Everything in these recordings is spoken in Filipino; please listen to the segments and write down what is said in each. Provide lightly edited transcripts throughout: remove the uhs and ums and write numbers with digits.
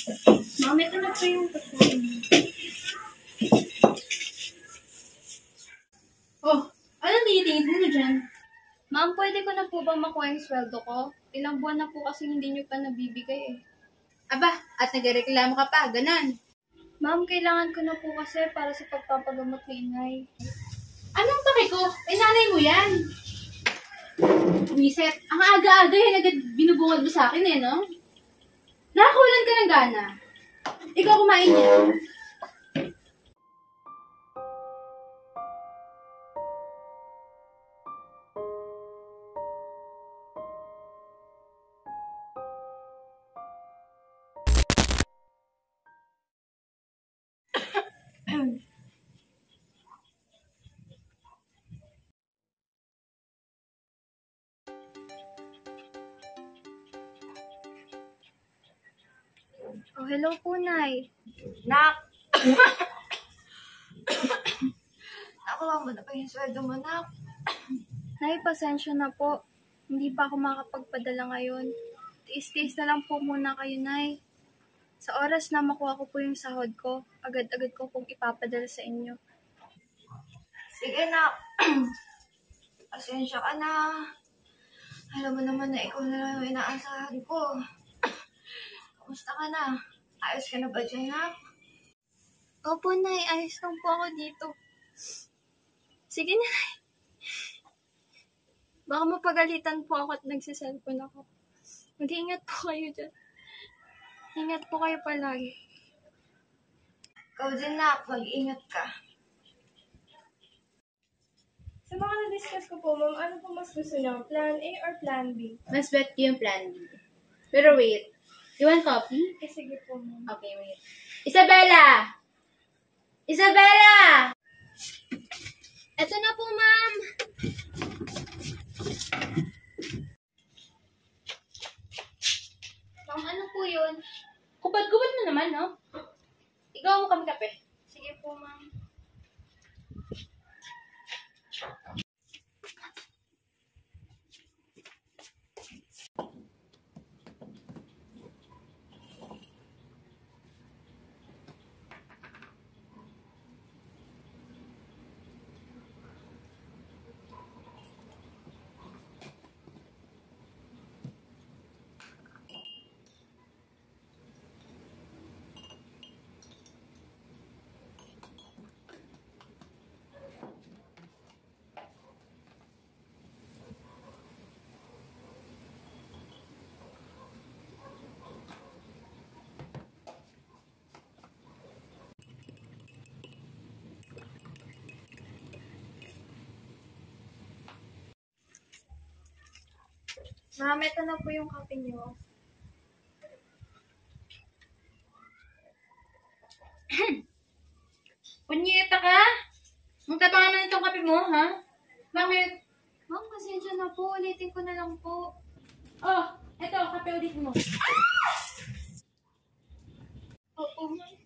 Ma'am, ito na po yung pagkain. Oh, ano tinitingin mo dyan? Ma'am, pwede ko na po ba makuha yung sweldo ko? Ilang buwan na po kasi hindi nyo pa nabibigay eh. Aba, at nagreklamo ka pa, ganon. Ma'am, kailangan ko na po kasi para sa pagpapagamot ni inay. Anong pake ko? Eh, nanay mo yan. Wiset, ang aga-aga yan agad binubungad mo sa akin eh, no? Nakakulan ka ng gana. Ikaw kumain niya. Oh, hello po, Nay. Nak! Nakuha mo na pa yung sweldo mo, Nak. Nay, pasensya na po. Hindi pa ako makapagpadala ngayon. Tiis-tiis na lang po muna kayo, Nay. Sa oras na makuha ko po yung sahod ko, agad-agad ko pong ipapadala sa inyo. Sige, Nak. Pasensya ka na. Alam mo naman na ikaw na lang yung inaasahan ko. Kamusta ka na? Ayos ka na ba dyan, Nak? Opo, Nay. Ayos lang po ako dito. Sige na, Nay. Baka mapagalitan po ako at nagsiselfon ako. Mag-iingat po kayo dyan. Ingat po kayo palagi. Ikaw din, Nak. Mag-ingat ka. Sa mga na-discuss ko po, ma'am, ano po mas gusto niyo? Plan A or Plan B? Mas bet ko yung plan B. Pero wait. You want coffee? Sige po, ma'am. Okay, wait. Isabela! Isabela! Eto na po, ma'am. Ma'am, ano po yun? Kubad-kubad mo naman, no? Ikaw mo kami kape. Sige po, ma'am. Ma'am, ito na po yung kape niyo. Punyeta ka? Ang tapang naman itong kape mo, ha? Bakit? Ma'am, pasensya na po. Ulitin ko na lang po. Oh, eto, kape ulit mo. Opo, ma'am.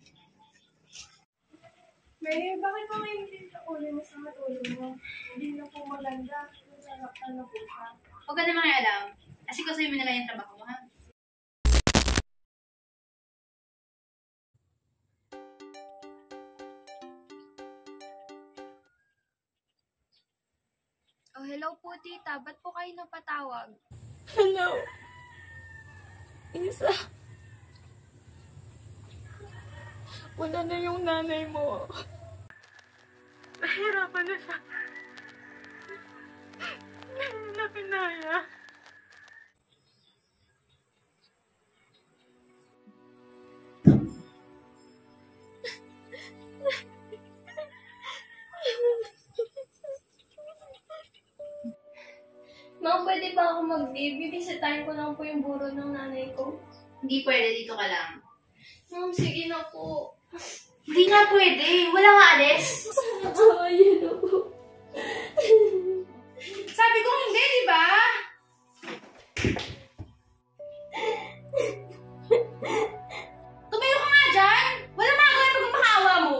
May, bakit po ngayon din sa ulo mo sa matulog mo? Hindi na po maganda. Nasaraptan na po siya. Huwag ka naman alam. Kasi kasi mo na lang yung trabaho mo, ha? Oh, hello po, tita. Ba't po kayo napatawag? Hello. Isa. Wala na yung nanay mo. Nahirapan na siya. Hindi na pinaya. Ma'am, pwede ba ako mag-leave? Bibisitahin ko lang po yung buro ng nanay ko. Hindi pwede, dito ka lang. Ma'am, sige na po. Hindi nga pwede. Wala nga alis. Ayun na po. Sabi ko hindi, di ba? Tumayo ka nga dyan. Wala makakala pag makahawa mo.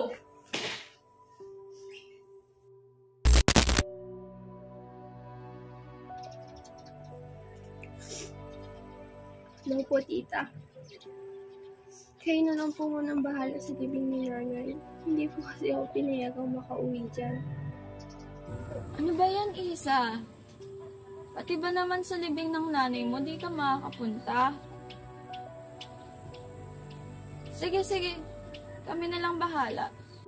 Hello po, tita. Kayo na lang po munang bahala sa libing ni nanay. Hindi po kasi ako pinayagang makauwi dyan. Ano ba yan, Isa? Pati ba naman sa libing ng nanay mo, di ka makakapunta? Sige, sige. Kami na lang bahala.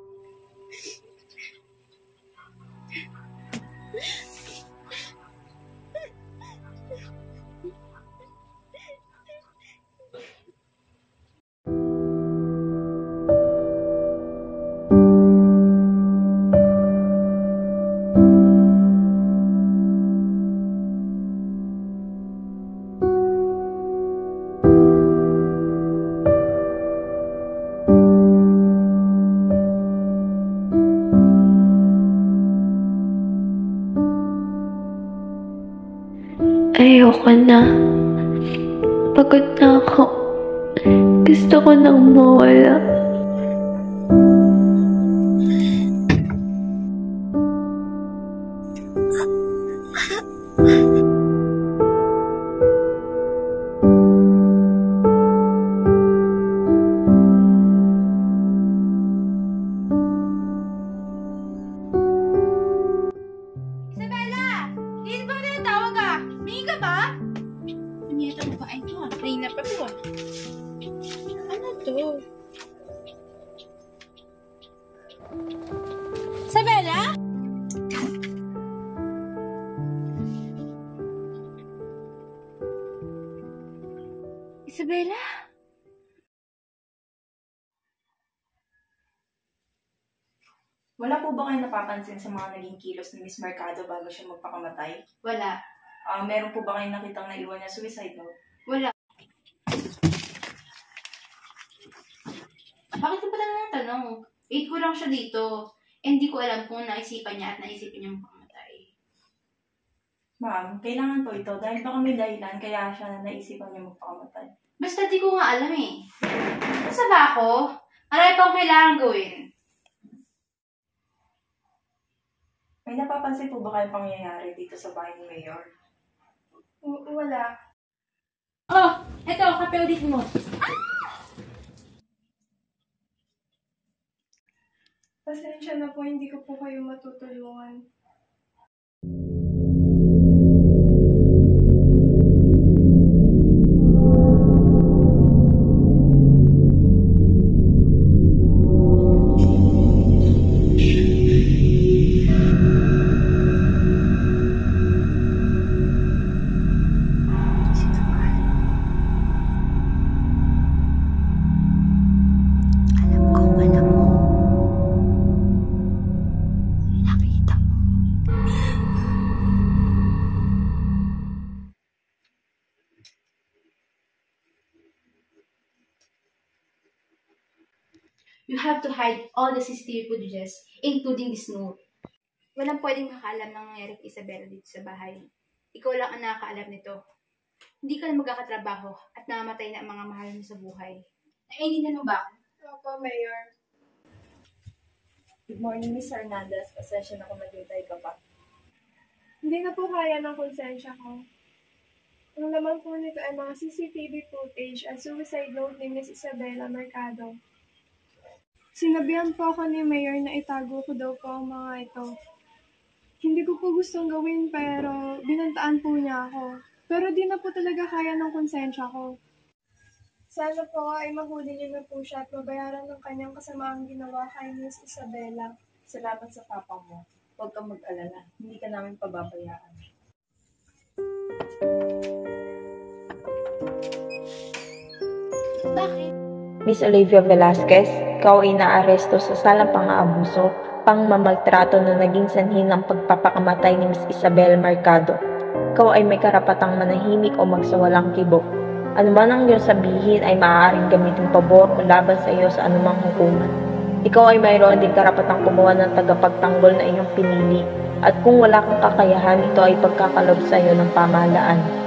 Ayoko na. Pagod na ako. Gusto ko nang mawala. Isabela! Hindi ba na tawag ah? Mingi ka ba? Anyeta mo ba? Ay, ito ah. Reyna pa to ah. Ano to? Isabela? Isabela? Wala po ba kayo napapansin sa mga naging kilos ni Miss Mercado bago siya magpakamatay? Wala. Meron po ba kayong nakitang naiwan niya suicide note? Wala. Bakit ka pala nang tanong? 8 ko lang siya dito. Hindi ko alam kung naisipan niya at naisipin niya makamatay. Ma'am, kailangan po ito dahil baka may dahilan kaya siya naisipan niya magpakamatay. Basta di ko nga alam eh. Basta ba ako? Marami pa akong kailangan gawin. May napapansin po ba kayong pangyayari dito sa bahay ni Mayor? Wala. Oh, eto, kape ulit mo. Pasensya na po, hindi ko po kayo matutulungan. You have to hide all the CCTV footages, including this note. Walang pwedeng makaalam ng nangyari kay Isabela dito sa bahay. Ikaw lang ang nakakaalam nito. Hindi ka na magkakatrabaho at namamatay na ang mga mahal mo sa buhay. Naiintindihan mo ba? Opo, Mayor. Good morning, Miss Hernandez. Pasensya na kung naghintay ka pa. Hindi na po kaya ng konsensya ko. Ang laman po nito ay mga CCTV footage at suicide note ni Miss Isabela Mercado. Sinabihan po ako ni Mayor na itago ko daw po ang mga ito. Hindi ko po gustong gawin pero binantaan po niya ako. Pero di na po talaga kaya ng konsensya ko. Sana po ay mahuli niyo na po siya at mabayaran ng kanyang kasamaang ginawa kay Miss Isabela. Salamat sa papa mo. Huwag kang mag-alala. Hindi ka namin pababayaan. Bakit? Miss Olivia Velasquez, ikaw ay naaresto sa salang pang-aabuso, pangmamaltrato na naging sanhi ng pagpapakamatay ni Miss Isabel Mercado. Ikaw ay may karapatang manahimik o magsawalang kibo. Ano man ang iyong sabihin ay maaaring gamitin pabor o laban sa iyo sa anumang hukuman. Ikaw ay mayroon din karapatang kumuha ng tagapagtanggol na iyong pinili. At kung wala kang kakayahan, ito ay pagkakalob sa iyo ng pamahalaan.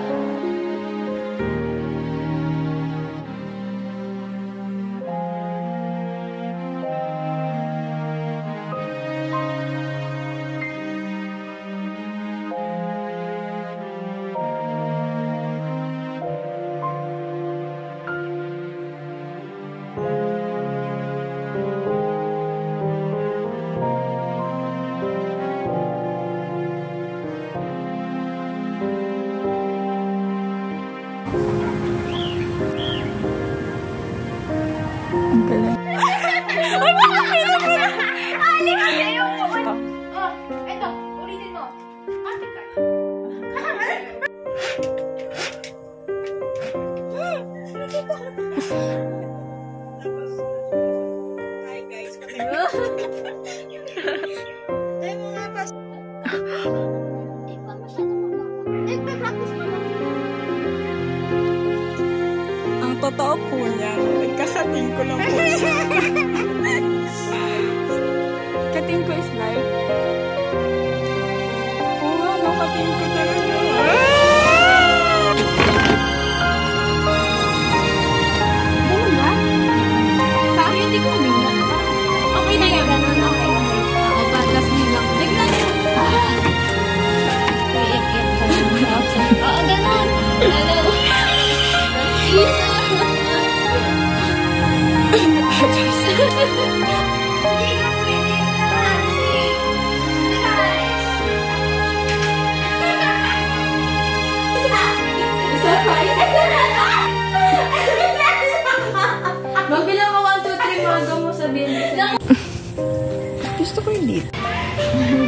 Ayoko. Oh, eto, ulitin mo. Ate ka. Hi guys, kami. Ang totoo po niya, nagkakating ko lang po siya. Kating ko is live. Oo, ano, kating ko talaga. Ganun ba? Parang hindi ko humina. Okay na yun. Ganun, okay. Ako ba? Tapos bilang, bigla niya. Iik-iik ka naman. Oo, ganun. Hello. Isa. Hindi ka pwede naman si guys. Magbilang ka 1, 2, 3, mga mo sabihin. Gusto ko yung dito.